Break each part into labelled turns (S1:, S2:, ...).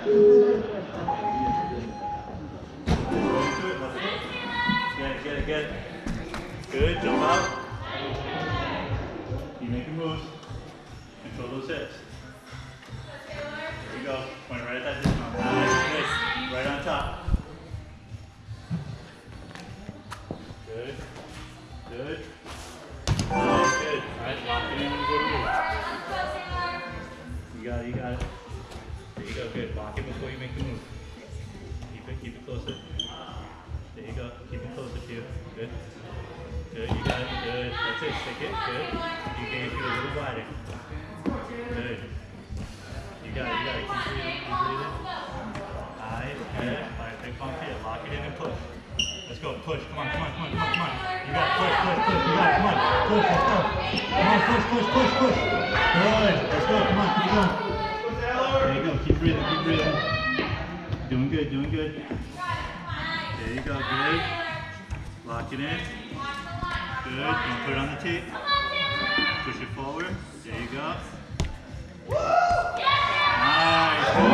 S1: Get it. Good, jump out. Keep making moves. Control those hips. There you go. Point right at that dismount. Nice. Right on top. Good. Good. Nice, good. Alright, lock it in when you go to move. You got it, you got it. There you go, good. Lock it before you make the move. Keep it closer. There you go. Keep it closer to you. Good. Good, you got it. Good. That's it. Stick it. Good. You can feel a little wider. Good. You got it. You got it. Keep breathing. Keep breathing. Nice. Good. Alright, big pump here. Lock it in and push. Let's go. Push. Come on. Come on. Come on. Come on. Come on. You got it. Push. Push. Push. You got it. Come on. Push. Let's go. Come on. Push. Push. Push. Push. Good. Let's go. Come on. Keep going. There you go. Keep breathing. Keep breathing. Doing good. Doing good. There you go. Good. Lock it in. Good. Don't put it on the tape. Push it forward. There you go. Nice. Good.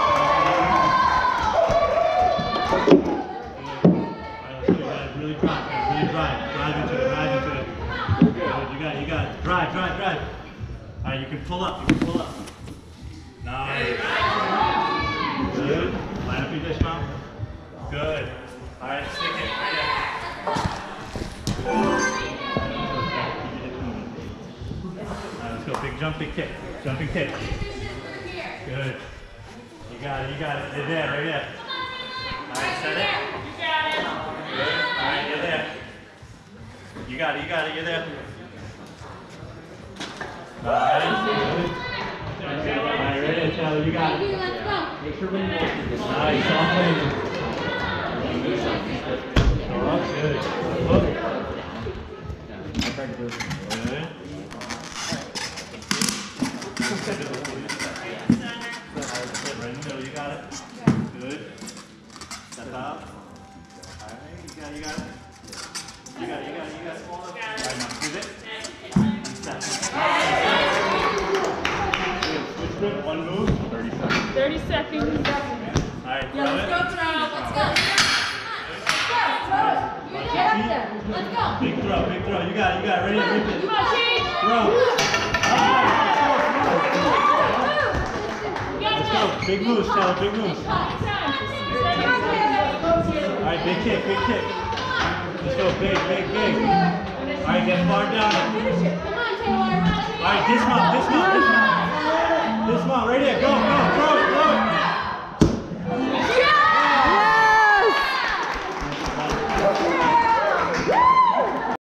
S1: Really drive. Really drive. Drive into it. Drive into it. Good. You got it. Drive. Drive. Drive. All right. You can pull up. You can pull up. Nice. Good. Line up your dismount. Good. All right. Stick it. Right there. Let's go, big jumping kick. Jumping kick. Good. You got it, you got it. You're there, right there. Alright, set it. Good. Alright, you're there. You got it, you're there. Alright, good. Alright, right there, Taylor, you got it. Let's go. Nice, all playing. Go up, good. Look. Good. Right in the middle, you got it. Good. Step out. Alright, you got it. You got it. Alright, now squeeze it. Step. Good. Switch grip, one move. 30 seconds.
S2: 30 seconds.
S1: Alright,
S3: yeah, let's go, throw. Let's go. You're there. Let's go.
S1: Big throw. You got it. Ready? Rip it.
S2: Come on, Shane.
S1: Throw. Let's go. Big moves, Taylor. Big moves. Alright, big kick. Let's go. Big. Alright, get far down. Alright, dismount. Dismount. Right there. Go. Throw it.